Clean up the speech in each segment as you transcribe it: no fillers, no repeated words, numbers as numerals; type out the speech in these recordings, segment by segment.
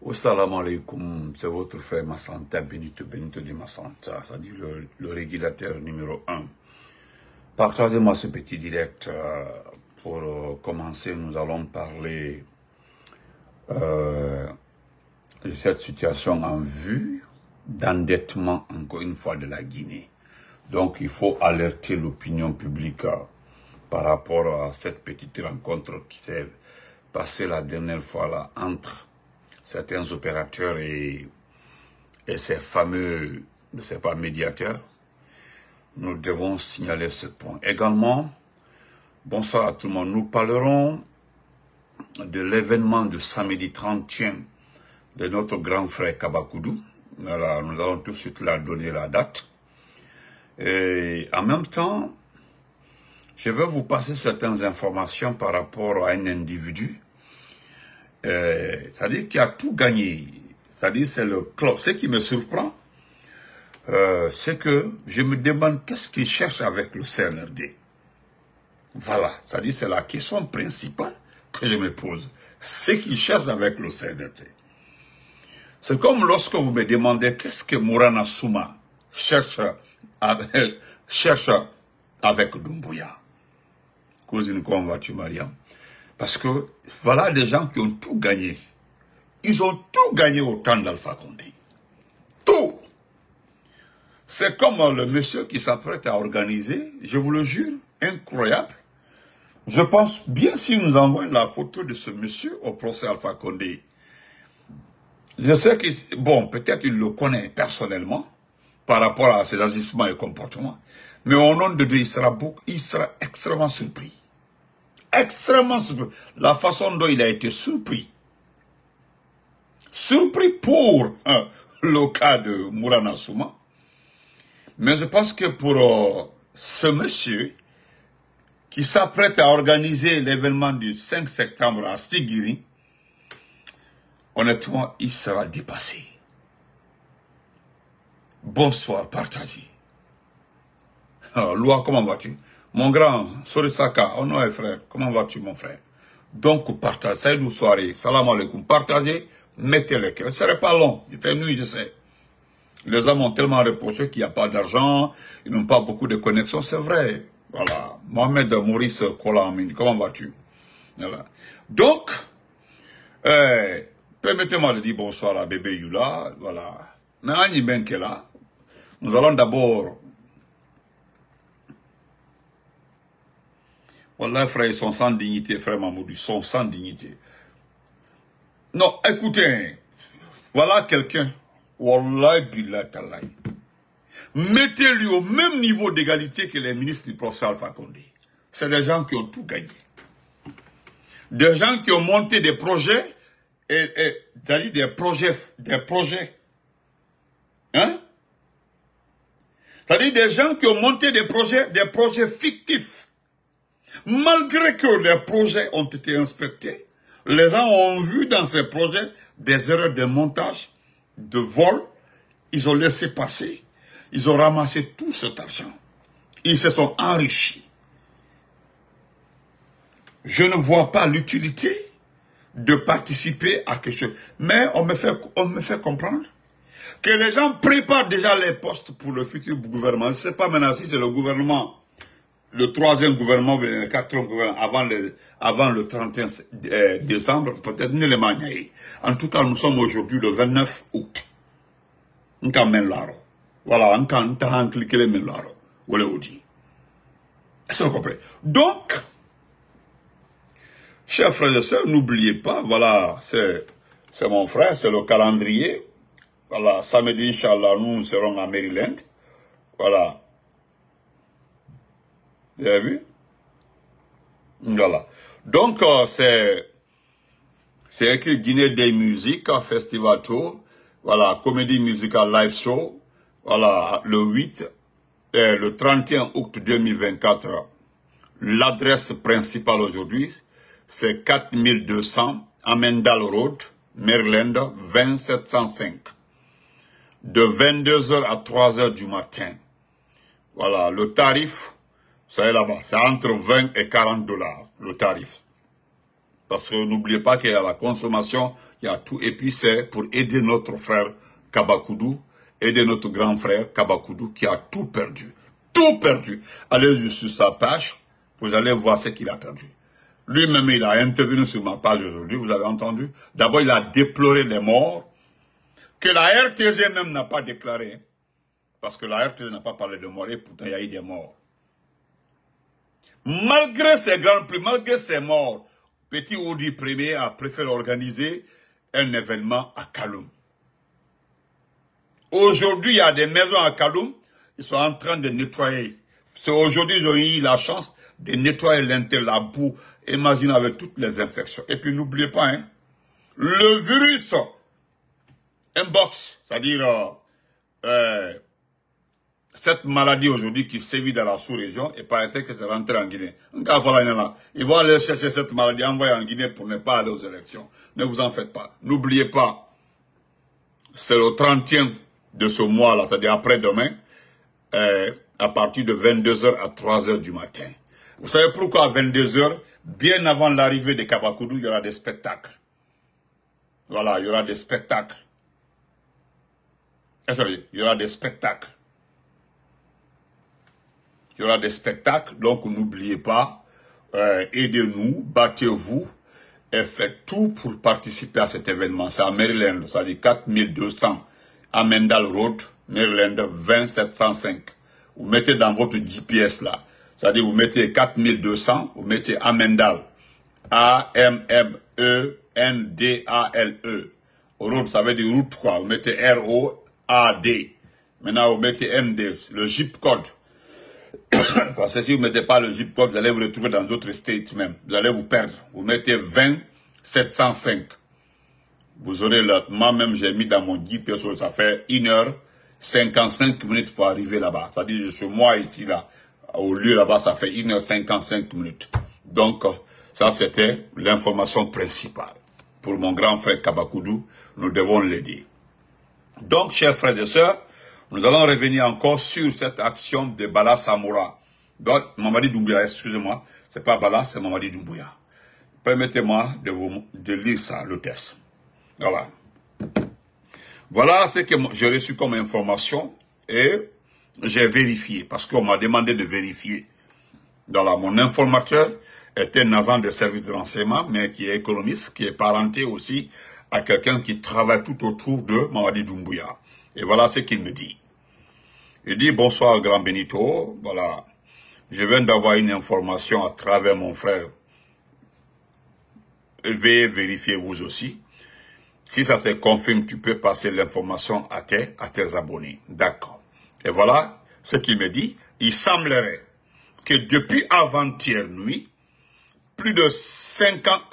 Assalamu alaikum, c'est votre frère Massanta, Benito de Massanta, c'est-à-dire le régulateur numéro 1. Partagez-moi ce petit direct. Pour commencer, nous allons parler de cette situation en vue d'endettement, encore une fois, de la Guinée. Donc, il faut alerter l'opinion publique par rapport à cette petite rencontre qui s'est passée la dernière fois là, entre certains opérateurs et ces fameux, je ne sais pas, médiateurs. Nous devons signaler ce point. Également, bonsoir à tout le monde. Nous parlerons de l'événement de samedi 31 de notre grand frère Kabakoudou. Voilà, nous allons tout de suite leur donner la date. Et en même temps, je vais vous passer certaines informations par rapport à un individu. C'est-à-dire qu'il a tout gagné. C'est-à-dire c'est le club. Ce qui me surprend, c'est que je me demande qu'est-ce qu'il cherche avec le CNRD. Voilà, c'est-à-dire c'est la question principale que je me pose. Ce qu'il cherche avec le CNRD. C'est comme lorsque vous me demandez qu'est-ce que Mourana Souma cherche avec Doumbouya. Cousine, comment vas-tu, Mariam? Parce que voilà des gens qui ont tout gagné. Ils ont tout gagné au temps d'Alpha Condé. Tout. C'est comme le monsieur qui s'apprête à organiser, je vous le jure, incroyable. Je pense bien s'il nous envoie la photo de ce monsieur au procès Alpha Condé. Je sais que, bon, peut-être il le connaît personnellement par rapport à ses agissements et comportements. Mais au nom de Dieu, il sera extrêmement surpris. Extrêmement surpris. La façon dont il a été surpris. Surpris pour le cas de Mourana Souma. Mais je pense que pour ce monsieur qui s'apprête à organiser l'événement du 5 septembre à Stigiri, honnêtement, il sera dépassé. Bonsoir, partagez. Loa, comment vas-tu? Mon grand, Sorisaka, oh non, frère, comment vas-tu, mon frère? Donc, partagez, salut, soirée, salam alaikum, partagez, mettez le cœur. Ce ne serait pas long, il fait nuit, je sais. Les hommes ont tellement reproché qu'il n'y a pas d'argent, ils n'ont pas beaucoup de connexions, c'est vrai. Voilà. Mohamed Maurice Kolamine, comment vas-tu? Voilà. Donc, permettez-moi de dire bonsoir à bébé Yula, voilà. Mais Annie Benkela, nous allons d'abord... Voilà, frère, ils sont sans dignité, frère Mamoudou, ils sont sans dignité. Non, écoutez, voilà quelqu'un, Wallah billah tallah. Mettez-lui au même niveau d'égalité que les ministres du professeur Alpha Condé. C'est des gens qui ont tout gagné. Des gens qui ont monté des projets, c'est-à-dire des projets. Hein? C'est-à-dire des gens qui ont monté des projets fictifs. Malgré que les projets ont été inspectés, les gens ont vu dans ces projets des erreurs de montage, de vol. Ils ont laissé passer. Ils ont ramassé tout cet argent. Ils se sont enrichis. Je ne vois pas l'utilité de participer à quelque chose. Mais on me fait comprendre que les gens préparent déjà les postes pour le futur gouvernement. Je ne sais pas maintenant si c'est le gouvernement, le troisième gouvernement, le quatrième gouvernement, avant le 31 décembre, peut-être ne le manier. En tout cas, nous sommes aujourd'hui le 29 août. Voilà, on peut cliquer les méloirs. Voilà, on dit. Est-ce que vous comprenez? Donc, chers frères et sœurs, n'oubliez pas, voilà, c'est mon frère, c'est le calendrier. Voilà, samedi, Inch'Allah, nous serons à Maryland. Voilà. Vous avez vu? Voilà. Donc, c'est écrit Guinée Day Music Festival Tour. Voilà, comédie musicale live show. Voilà, le 31 août 2024. L'adresse principale aujourd'hui, c'est 4200 Amendal Road, Maryland, 20705. De 22h à 3h du matin. Voilà, le tarif, c'est là-bas, c'est entre 20 et 40 $, le tarif. Parce que n'oubliez pas qu'il y a la consommation, il y a tout. Et puis c'est pour aider notre frère Kabakoudou, aider notre grand frère Kabakoudou qui a tout perdu. Tout perdu. Allez sur sa page, vous allez voir ce qu'il a perdu. Lui-même, il a intervenu sur ma page aujourd'hui, vous avez entendu. D'abord, il a déploré les morts, que la RTG même n'a pas déclaré. Parce que la RTG n'a pas parlé de morts, et pourtant il y a eu des morts. Malgré ces grands prix, malgré ces morts, Petit Oudi Premier a préféré organiser un événement à Kaloum. Aujourd'hui, il y a des maisons à Kaloum, ils sont en train de nettoyer. Aujourd'hui, ils ont eu la chance de nettoyer la boue. Imaginez avec toutes les infections. Et puis n'oubliez pas, hein, le virus Mpox, c'est-à-dire cette maladie aujourd'hui qui sévit dans la sous-région, et paraît-il que c'est rentré en Guinée. Ils vont aller chercher cette maladie, envoyer en Guinée pour ne pas aller aux élections. Ne vous en faites pas. N'oubliez pas, c'est le 30e de ce mois-là, c'est-à-dire après-demain, à partir de 22h à 3h du matin. Vous savez pourquoi à 22h, bien avant l'arrivée de Kabakoudou, il y aura des spectacles. Voilà, il y aura des spectacles. Il y aura des spectacles. Il y aura des spectacles, donc n'oubliez pas, aidez-nous, battez-vous et faites tout pour participer à cet événement. C'est à Maryland, ça dit 4200 à Mendal Road, Maryland 20705. Vous mettez dans votre GPS là, c'est-à-dire vous mettez 4200, vous mettez Amendal, A-M-M-E-N-D-A-L-E. Road, ça veut dire route quoi, vous mettez R-O-A-D. Maintenant vous mettez M-D, le zip code. Parce que si vous ne mettez pas le zip code, vous allez vous retrouver dans d'autres states même. Vous allez vous perdre. Vous mettez 20705. Vous aurez là, moi-même j'ai mis dans mon GPS, ça fait 1h55 pour arriver là-bas. C'est-à-dire, je suis moi ici là, au lieu là-bas, ça fait 1h55. Donc, ça c'était l'information principale. Pour mon grand frère Kabakoudou, nous devons l'aider. Donc, chers frères et sœurs, nous allons revenir encore sur cette action de Bala Samoura. Donc, Mamadi Doumbouya, excusez-moi, c'est pas Bala, c'est Mamadi Doumbouya. Permettez-moi de lire ça, le texte. Voilà. Voilà ce que j'ai reçu comme information et j'ai vérifié, parce qu'on m'a demandé de vérifier. Voilà, mon informateur est un agent de service de renseignement, mais qui est économiste, qui est parenté aussi à quelqu'un qui travaille tout autour de Mamadi Doumbouya. Et voilà ce qu'il me dit. Il dit, bonsoir grand Benito, voilà, je viens d'avoir une information à travers mon frère. Veuillez vérifier vous aussi. Si ça se confirme, tu peux passer l'information à tes abonnés. D'accord. Et voilà ce qu'il me dit. Il semblerait que depuis avant-hier nuit, plus de 500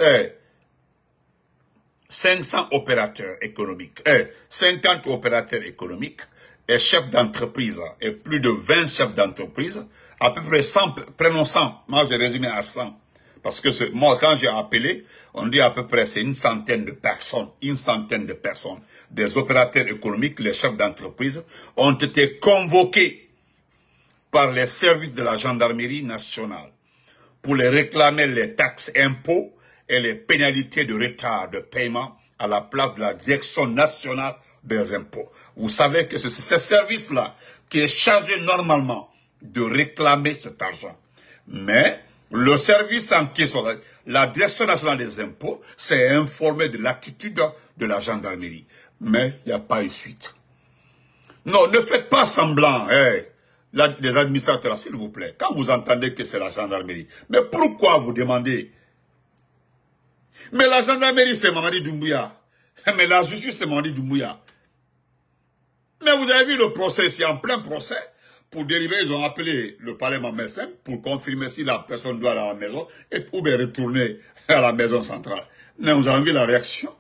opérateurs économiques, 50 opérateurs économiques et chefs d'entreprise, et plus de 20 chefs d'entreprise, à peu près 100, prenons 100, moi j'ai résumé à 100, parce que moi quand j'ai appelé, on dit à peu près c'est une centaine de personnes, des opérateurs économiques, les chefs d'entreprise, ont été convoqués par les services de la gendarmerie nationale pour les réclamer les taxes, impôts et les pénalités de retard de paiement à la place de la direction nationale des impôts. Vous savez que c'est ce service-là qui est chargé normalement de réclamer cet argent. Mais le service en question, la direction nationale des impôts, s'est informé de l'attitude de la gendarmerie. Mais il n'y a pas eu suite. Non, ne faites pas semblant, les administrateurs, s'il vous plaît, quand vous entendez que c'est la gendarmerie. Mais pourquoi vous demandez? Mais la gendarmerie, c'est Mamadi Doumbouya. Mais la justice, c'est Mamadi Doumbouya. Mais vous avez vu le procès ici, en plein procès, pour délivrer, ils ont appelé le parlement médecin pour confirmer si la personne doit aller à la maison et ou bien retourner à la maison centrale. Mais vous avez vu la réaction.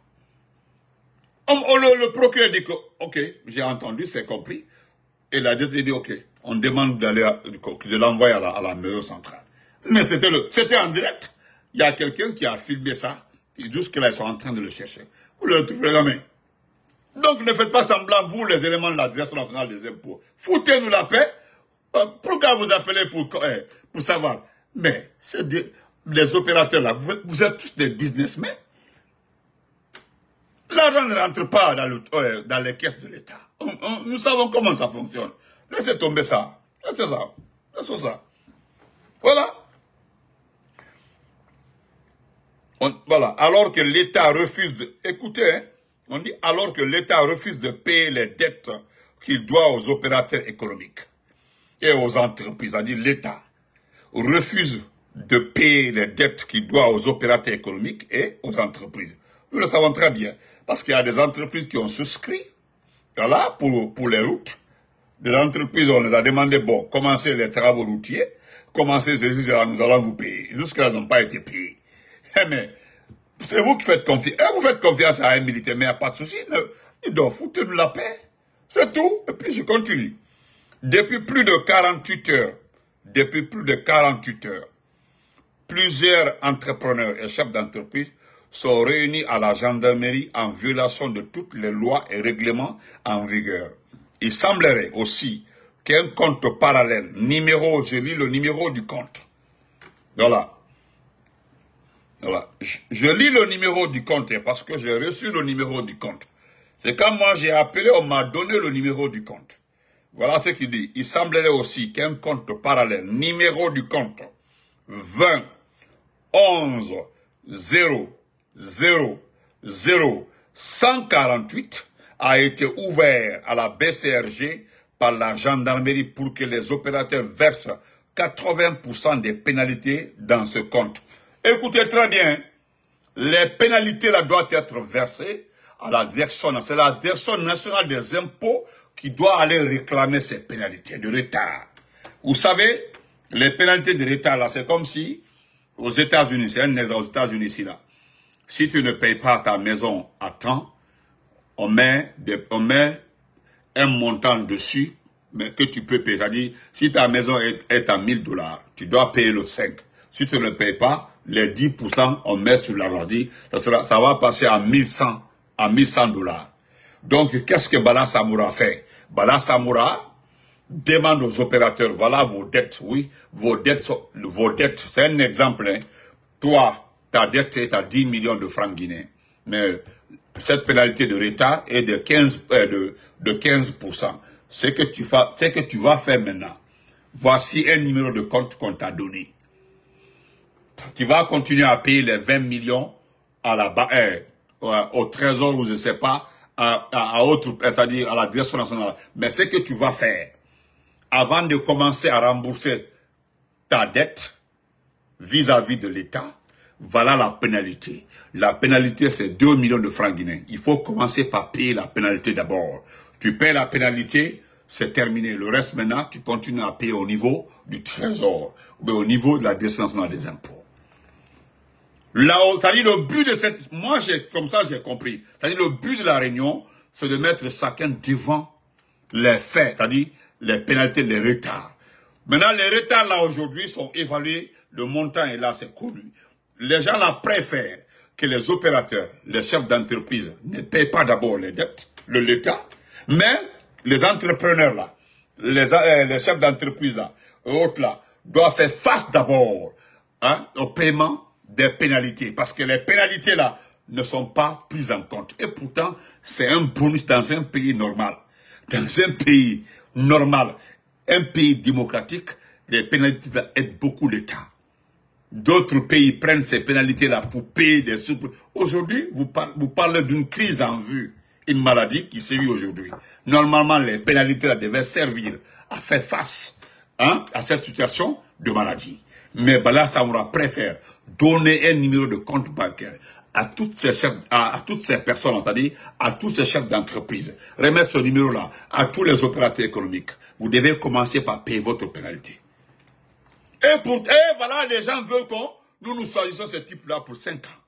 Le procureur dit que, ok, j'ai entendu, c'est compris. Et la DT dit, ok, on demande de l'envoyer à la maison centrale. Mais c'était en direct. Il y a quelqu'un qui a filmé ça. Et jusque-là, ils sont en train de le chercher. Vous le trouverez jamais. Donc, ne faites pas semblant, vous, les éléments de la Direction nationale des impôts. Foutez-nous la paix. Pourquoi vous appelez pour savoir? Mais, les opérateurs là, vous êtes tous des businessmen. L'argent ne rentre pas dans les caisses de l'État. Nous savons comment ça fonctionne. Laissez tomber ça. Laissez ça. Laissez ça. Voilà. Voilà. Alors que l'État refuse de... Écoutez, hein, on dit alors que l'État refuse de payer les dettes qu'il doit aux opérateurs économiques et aux entreprises. C'est-à-dire l'État refuse de payer les dettes qu'il doit aux opérateurs économiques et aux entreprises. Nous le savons très bien. Parce qu'il y a des entreprises qui ont souscrit, voilà, pour les routes. Des entreprises, on les a demandé, bon, commencez les travaux routiers, commencez ceci, nous allons vous payer. Jusque-là, ils n'ont pas été payés. Mais, c'est vous qui faites confiance. Vous faites confiance à un militaire, mais il n'y a pas de souci. Il doit foutre nous la paix. C'est tout. Et puis, je continue. Depuis plus de 48 heures, plusieurs entrepreneurs et chefs d'entreprise sont réunis à la gendarmerie en violation de toutes les lois et règlements en vigueur. Il semblerait aussi qu'un compte parallèle, je lis le numéro du compte. Voilà. Voilà. Je lis le numéro du compte parce que j'ai reçu le numéro du compte. C'est quand moi j'ai appelé, on m'a donné le numéro du compte. Voilà ce qu'il dit. Il semblerait aussi qu'un compte parallèle, numéro du compte 20 11 0 0 0 148 a été ouvert à la BCRG par la gendarmerie pour que les opérateurs versent 80% des pénalités dans ce compte. Écoutez très bien, les pénalités là doivent être versées à la direction, c'est la direction nationale des impôts qui doit aller réclamer ces pénalités de retard. Vous savez, les pénalités de retard là, c'est comme si aux États-Unis, c'est un exemple aux États-Unis ici là. Si tu ne payes pas ta maison à temps, on met un montant dessus, mais que tu peux payer. C'est-à-dire, si ta maison est à $1000, tu dois payer le 5. Si tu ne payes pas, les 10%, on met sur l'argent. Ça va passer à 1100 $. Donc, qu'est-ce que Bala Samoura fait? Bala Samoura demande aux opérateurs, voilà vos dettes, oui, vos dettes, c'est un exemple, hein. Toi, ta dette est à 10 millions de francs guinéens, mais cette pénalité de retard est de 15%. Ce que tu vas faire maintenant, voici un numéro de compte qu'on t'a donné. Tu vas continuer à payer les 20 millions à au trésor ou je ne sais pas, c'est-à-dire à la direction nationale. Mais ce que tu vas faire, avant de commencer à rembourser ta dette vis-à-vis de l'État, voilà la pénalité. La pénalité, c'est 2 millions de francs guinéens. Il faut commencer par payer la pénalité d'abord. Tu payes la pénalité, c'est terminé. Le reste maintenant, tu continues à payer au niveau du trésor, ou au niveau de la direction nationale des impôts. Là-haut, c'est-à-dire le but de cette... Moi, comme ça, j'ai compris. C'est-à-dire le but de la réunion, c'est de mettre chacun devant les faits, c'est-à-dire les pénalités, les retards. Maintenant, les retards, là, aujourd'hui, sont évalués. Le montant est là, c'est connu. Les gens, là, préfèrent que les opérateurs, les chefs d'entreprise, ne payent pas d'abord les dettes, l'État, mais les entrepreneurs, là, les chefs d'entreprise, là, autres, là, doivent faire face d'abord, hein, au paiement des pénalités. Parce que les pénalités, là, ne sont pas prises en compte. Et pourtant, c'est un bonus dans un pays normal. Dans un pays normal, un pays démocratique, les pénalités là, aident beaucoup l'État. D'autres pays prennent ces pénalités-là pour payer des sous. Aujourd'hui, vous parlez d'une crise en vue, une maladie qui sévit aujourd'hui. Normalement, les pénalités-là devaient servir à faire face, hein, à cette situation de maladie. Mais Bala Samoura préfère donner un numéro de compte bancaire à toutes ces personnes, c'est-à-dire à tous ces chefs d'entreprise. Remettre ce numéro-là à tous les opérateurs économiques. Vous devez commencer par payer votre pénalité. Et voilà, les gens veulent que nous choisissons ce type-là pour 5 ans.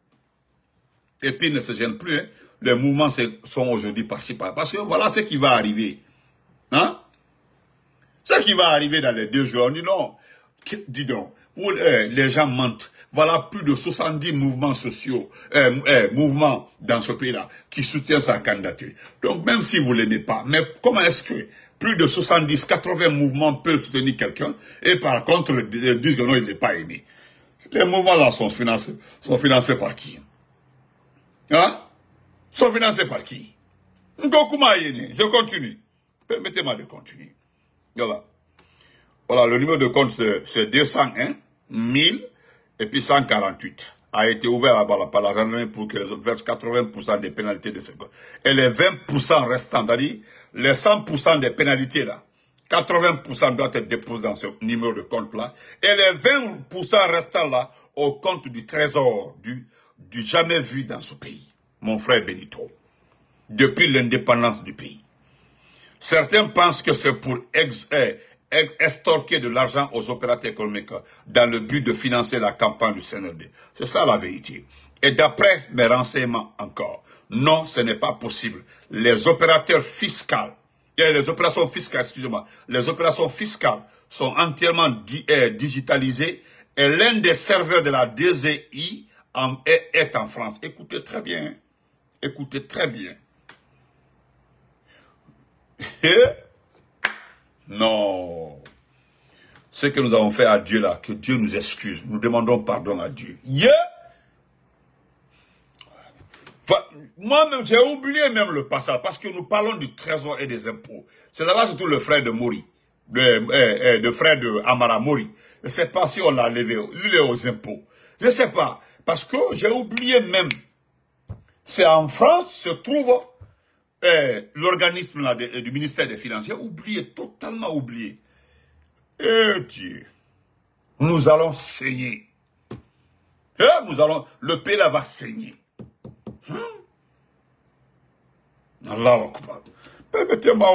Et puis, ils ne se gênent plus. Hein. Les mouvements sont aujourd'hui par-ci, par-là. Parce que voilà ce qui va arriver. Hein? Ce qui va arriver dans les 2 jours. On dit non. Dis donc, les gens mentent. Voilà plus de 70 mouvements sociaux, mouvements dans ce pays-là, qui soutiennent sa candidature. Donc, même si vous ne l'aimez pas, mais comment est-ce que plus de 70, 80 mouvements peuvent soutenir quelqu'un et par contre disent que non, il n'est pas aimé? Les mouvements là sont financés par qui? Hein? Sont financés par qui? Je continue. Permettez-moi de continuer. Voilà. Voilà, le numéro de compte, c'est 201 1000 et puis 148. A été ouvert par la gendarmerie pour que les autres versent 80% des pénalités de ce compte. Et les 20% restants, c'est-à-dire les 100% des pénalités là, 80% doivent être déposés dans ce numéro de compte-là. Et les 20% restants là, au compte du trésor, du jamais vu dans ce pays. Mon frère Benito. Depuis l'indépendance du pays. Certains pensent que c'est pour extorquer de l'argent aux opérateurs économiques dans le but de financer la campagne du CNRD. C'est ça la vérité. Et d'après mes renseignements encore, non, ce n'est pas possible. Les opérateurs fiscaux, les opérations fiscales, excusez-moi, les opérations fiscales sont entièrement digitalisées et l'un des serveurs de la DGI est en France. Écoutez très bien. Hein? Écoutez très bien. Non. Ce que nous avons fait à Dieu là, que Dieu nous excuse. Nous demandons pardon à Dieu. Moi-même, j'ai oublié même le passage parce que nous parlons du trésor et des impôts. C'est là-bas surtout le frère de Mori, le frère de Amara Mori. Je ne sais pas si on l'a levé, lui aux impôts. Je ne sais pas, parce que j'ai oublié même. C'est en France se trouve l'organisme du ministère des Finances. J'ai oublié, totalement oublié. Eh Dieu, nous allons saigner. Le pays là va saigner. Allah Akbar. Permettez-moi.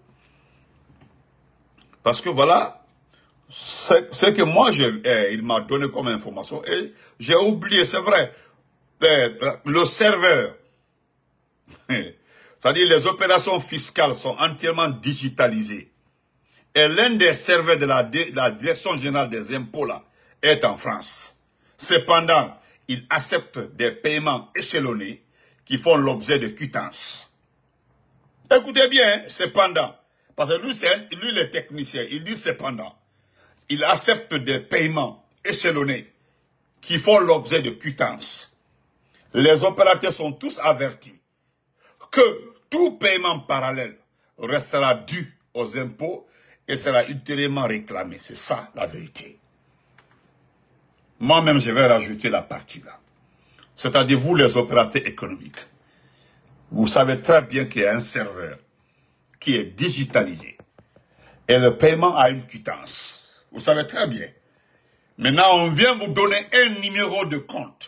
Parce que voilà, c'est que moi, il m'a donné comme information et j'ai oublié, c'est vrai, le serveur, c'est-à-dire les opérations fiscales sont entièrement digitalisées. Et l'un des serveurs de la Direction générale des impôts là est en France. Cependant, il accepte des paiements échelonnés qui font l'objet de quittances. Écoutez bien, cependant, parce que lui le technicien, il dit cependant, il accepte des paiements échelonnés qui font l'objet de quittances. Les opérateurs sont tous avertis que tout paiement parallèle restera dû aux impôts et sera ultérieurement réclamé. C'est ça la vérité. Moi-même, je vais rajouter la partie là. C'est-à-dire vous les opérateurs économiques. Vous savez très bien qu'il y a un serveur qui est digitalisé. Et le paiement a une quittance. Vous savez très bien. Maintenant, on vient vous donner un numéro de compte.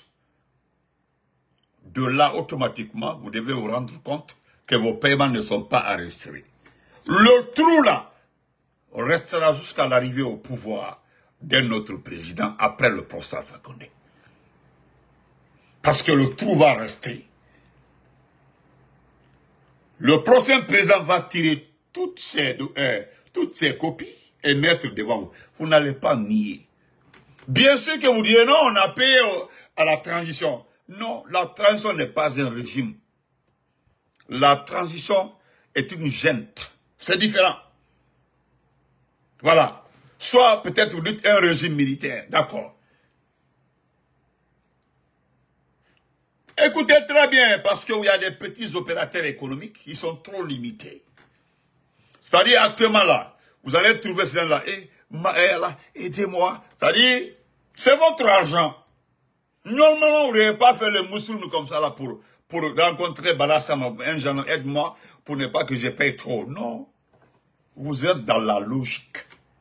De là, automatiquement, vous devez vous rendre compte que vos paiements ne sont pas enregistrés. Le trou là restera jusqu'à l'arrivée au pouvoir d'un autre président après le procès Fakonde. Parce que le trou va rester. Le prochain président va tirer toutes ces copies et mettre devant vous. Vous n'allez pas nier. Bien sûr que vous direz non, on a payé à la transition. Non, la transition n'est pas un régime. La transition est une junte. C'est différent. Voilà. Soit peut-être vous dites un régime militaire. D'accord. Écoutez très bien, parce qu'il y a des petits opérateurs économiques qui sont trop limités. C'est-à-dire, actuellement là, vous allez trouver ces gens-là, aidez-moi. C'est-à-dire, c'est votre argent. Normalement, vous n'avez pas fait le moussoul comme ça là pour rencontrer Balassama, un genre, aide-moi pour ne pas que je paye trop. Non. Vous êtes dans la logique.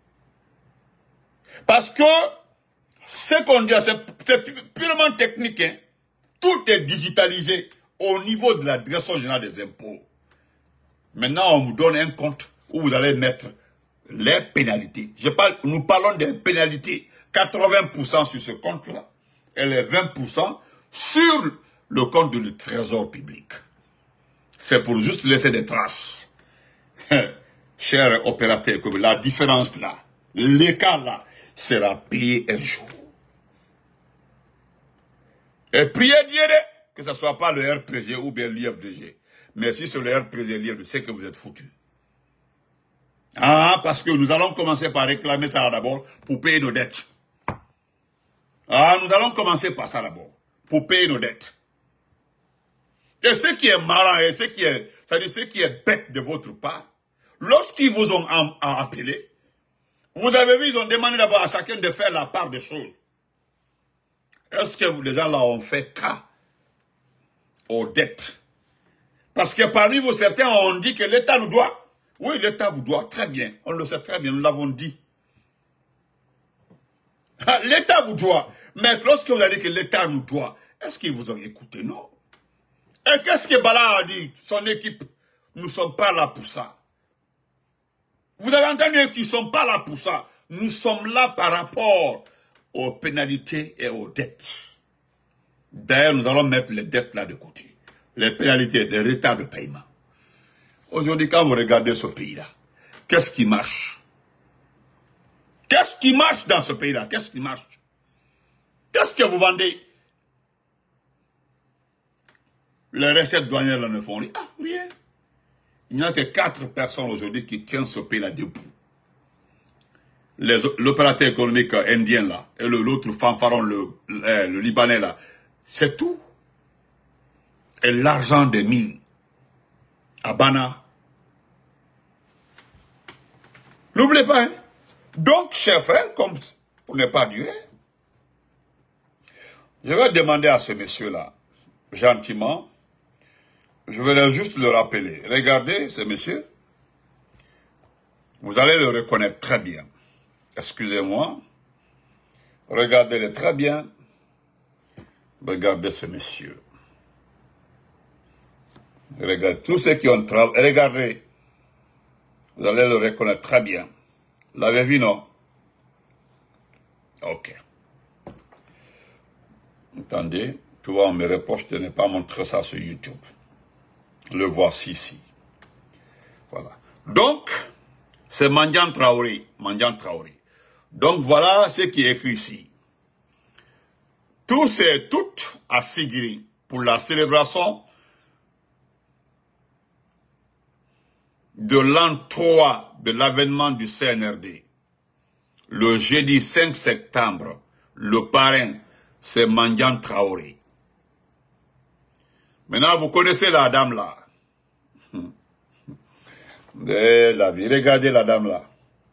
Parce que, ce qu'on dit, c'est purement technique, hein. Tout est digitalisé au niveau de la Direction générale des impôts. Maintenant, on vous donne un compte où vous allez mettre les pénalités. Nous parlons des pénalités. 80% sur ce compte-là et les 20% sur le compte du trésor public. C'est pour juste laisser des traces. Chers opérateurs, la différence là, l'écart là, sera payé un jour. Et priez Dieu que ce ne soit pas le RPG ou bien l'IFDG. Mais si c'est le RPG et l'IFDG, c'est que vous êtes foutus. Ah, parce que nous allons commencer par réclamer ça d'abord pour payer nos dettes. Ah, nous allons commencer par ça d'abord, pour payer nos dettes. Et ce qui est marrant et c'est-à-dire ce qui est bête de votre part, lorsqu'ils vous ont appelé, vous avez vu, ils ont demandé d'abord à chacun de faire la part des choses. Est-ce que les gens là ont fait cas aux dettes? Parce que parmi vous, certains ont dit que l'État nous doit. Oui, l'État vous doit, très bien. On le sait très bien, nous l'avons dit. L'État vous doit. Mais lorsque vous avez dit que l'État nous doit, est-ce qu'ils vous ont écouté? Non. Et qu'est-ce que Bala a dit? Son équipe, nous ne sommes pas là pour ça. Vous avez entendu qu'ils ne sont pas là pour ça. Nous sommes là par rapport aux pénalités et aux dettes. D'ailleurs, nous allons mettre les dettes là de côté. Les pénalités, les retards de paiement. Aujourd'hui, quand vous regardez ce pays-là, qu'est-ce qui marche? Qu'est-ce qui marche dans ce pays-là? Qu'est-ce qui marche? Qu'est-ce que vous vendez? Les recettes douanières là ne font rien. Ah, rien. Il n'y a que 4 personnes aujourd'hui qui tiennent ce pays-là debout. L'opérateur économique indien là, et l'autre fanfaron, le Libanais là, c'est tout. Et l'argent des mines à Bana. N'oubliez pas, hein? Donc, chers frères, comme pour ne pas durer, je vais demander à ce monsieur-là, gentiment, je vais juste le rappeler. Regardez ce monsieur, vous allez le reconnaître très bien. Excusez-moi. Regardez-le très bien. Regardez ce monsieur. Regardez, tous ceux qui ont travaillé, regardez. Vous allez le reconnaître très bien. L'avez vu, non? Ok. Attendez, tu vois, on me reproche de ne pas montrer ça sur YouTube. Le voici ici. Voilà. Donc, c'est Mandian Traoré. Mandian Traoré. Donc, voilà ce qui est écrit ici. Tous et toutes à Sigiri pour la célébration de l'an 3 de l'avènement du CNRD. Le jeudi 5 septembre, le parrain, c'est Mandian Traoré. Maintenant, vous connaissez la dame là. La vie, regardez la dame là.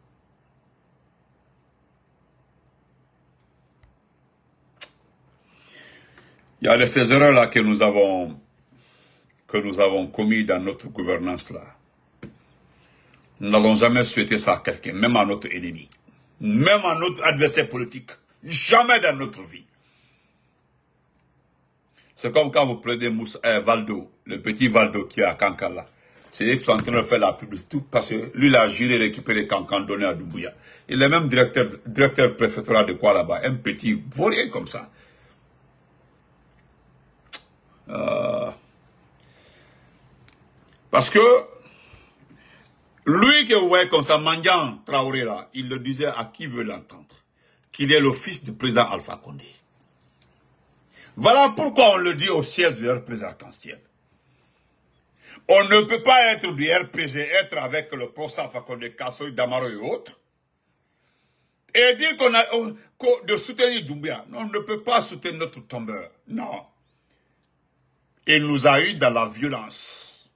Il y a de ces erreurs là que nous avons commis dans notre gouvernance là. Nous n'allons jamais souhaiter ça à quelqu'un, même à notre ennemi, même à notre adversaire politique. Jamais dans notre vie. C'est comme quand vous prenez Valdo, le petit Valdo qui est à Kankala. C'est eux qui sont en train de faire la publicité, parce que lui, il a juré récupérer Kankan donné à Doumbouya. Il est même directeur préfectoral de quoi là-bas, un petit vaurien comme ça. Parce que lui que vous voyez comme ça, Mandian Traoré là, il le disait à qui veut l'entendre, qu'il est le fils du président Alpha Condé. Voilà pourquoi on le dit au siège du RPG Arc-en-Ciel. On ne peut pas être du RPG, être avec le professeur Alpha Condé, Kassoy, Damaro et autres, et dire qu'on a de soutenir Doumbouya. Non, on ne peut pas soutenir notre tombeur. Non. Il nous a eu dans la violence.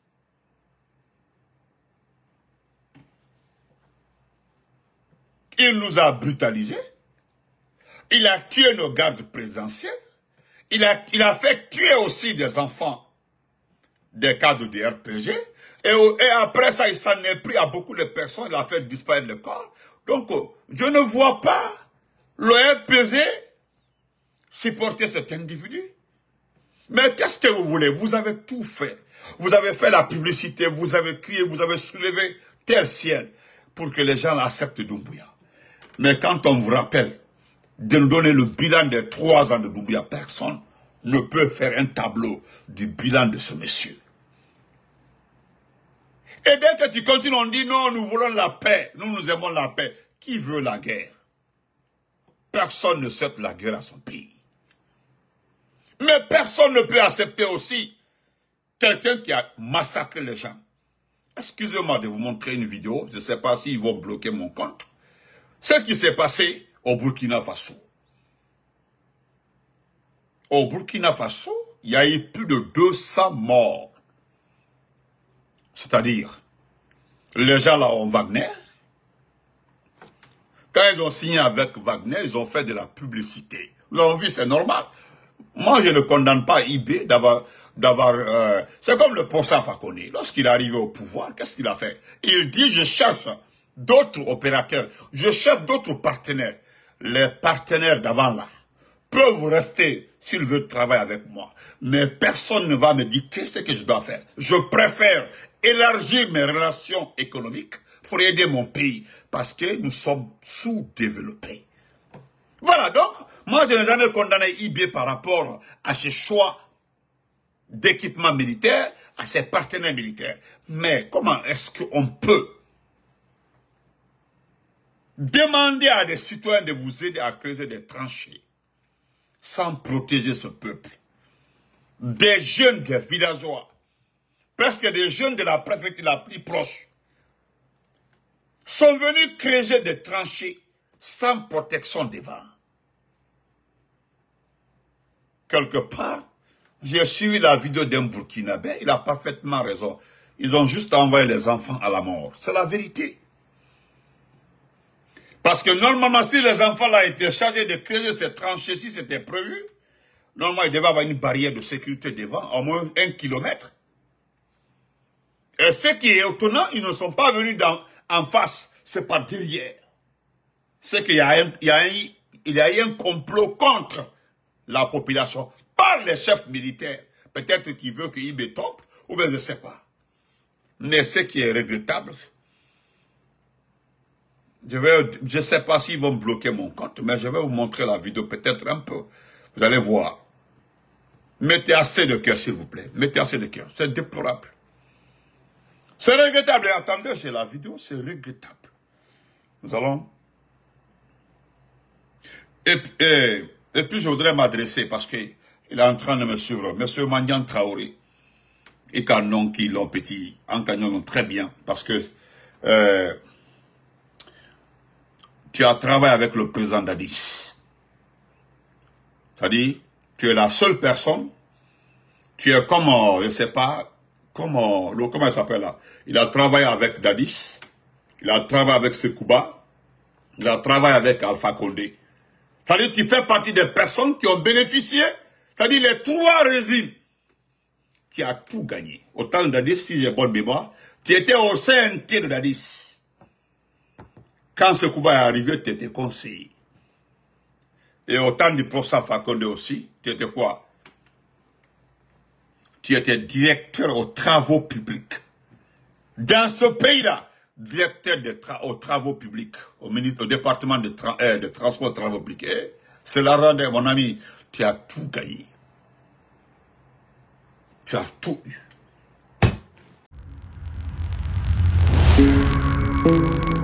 Il nous a brutalisés. Il a tué nos gardes présidentiels. Il a fait tuer aussi des enfants des cadres du RPG. Et après ça, il s'en est pris à beaucoup de personnes. Il a fait disparaître le corps. Donc, je ne vois pas le RPG supporter cet individu. Mais qu'est-ce que vous voulez? Vous avez tout fait. Vous avez fait la publicité, vous avez crié, vous avez soulevé terre ciel pour que les gens acceptent Doumbouya. Mais quand on vous rappelle de nous donner le bilan des 3 ans de Doumbouya, personne ne peut faire un tableau du bilan de ce monsieur. Et dès que tu continues, on dit non, nous voulons la paix, nous aimons la paix. Qui veut la guerre? Personne ne souhaite la guerre à son pays. Mais personne ne peut accepter aussi quelqu'un qui a massacré les gens. Excusez-moi de vous montrer une vidéo, je ne sais pas s'ils vont bloquer mon compte. Ce qui s'est passé au Burkina Faso. au Burkina Faso, il y a eu plus de 200 morts. C'est-à-dire, les gens là ont Wagner. Quand ils ont signé avec Wagner, ils ont fait de la publicité. Ils l'ont vu, c'est normal. Moi, je ne condamne pas IB c'est comme le professeur Fakonde. Lorsqu'il est arrivé au pouvoir, qu'est-ce qu'il a fait? Il dit, je cherche d'autres opérateurs, je cherche d'autres partenaires. Les partenaires d'avant là peuvent rester s'ils veulent travailler avec moi. Mais personne ne va me dicter ce que je dois faire. Je préfère élargir mes relations économiques pour aider mon pays parce que nous sommes sous-développés. Voilà, donc, moi je n'ai jamais condamné IB par rapport à ses choix d'équipement militaire, à ses partenaires militaires. Mais comment est-ce qu'on peut demander à des citoyens de vous aider à creuser des tranchées sans protéger ce peuple? Des jeunes, des villageois, presque des jeunes de la préfecture la plus proche, sont venus creuser des tranchées sans protection devant. Quelque part, j'ai suivi la vidéo d'un Burkinabé, il a parfaitement raison. Ils ont juste envoyé les enfants à la mort. C'est la vérité. Parce que normalement, si les enfants là étaient chargés de creuser ces tranchées, si c'était prévu, normalement, il devait y avoir une barrière de sécurité devant, au moins 1 kilomètre. Et ce qui est étonnant, ils ne sont pas venus en face, c'est par derrière. C'est qu'il y a un complot contre la population, par les chefs militaires. Peut-être qu'ils veulent que IB tombe, ou bien je ne sais pas. Mais ce qui est regrettable, je ne sais pas s'ils vont bloquer mon compte, mais je vais vous montrer la vidéo peut-être un peu. Vous allez voir. Mettez assez de cœur, s'il vous plaît. Mettez assez de cœur. C'est déplorable. C'est regrettable. Et attendez, j'ai la vidéo, c'est regrettable. Nous allons... Et puis, je voudrais m'adresser, parce qu'il est en train de me suivre, M. Mandian Traoré, et Canon qui l'ont petit, en Canon très bien, parce que tu as travaillé avec le président Dadis. C'est-à-dire, tu es la seule personne, tu es comme, je ne sais pas, comment il s'appelle là. Il a travaillé avec Dadis, il a travaillé avec Sekouba, il a travaillé avec Alpha Condé. C'est-à-dire, tu fais partie des personnes qui ont bénéficié, c'est-à-dire les 3 régimes. Tu as tout gagné. Autant de Dadis, si j'ai bonne mémoire, tu étais au CNT de Dadis. Quand Sekouba est arrivé, tu étais conseiller. Et au temps du professeur Fakonde aussi, tu étais quoi? Tu étais directeur aux travaux publics. Dans ce pays-là, directeur aux travaux publics, au département de transport et travaux publics. C'est la rendez, mon ami, tu as tout gagné. Tu as tout eu.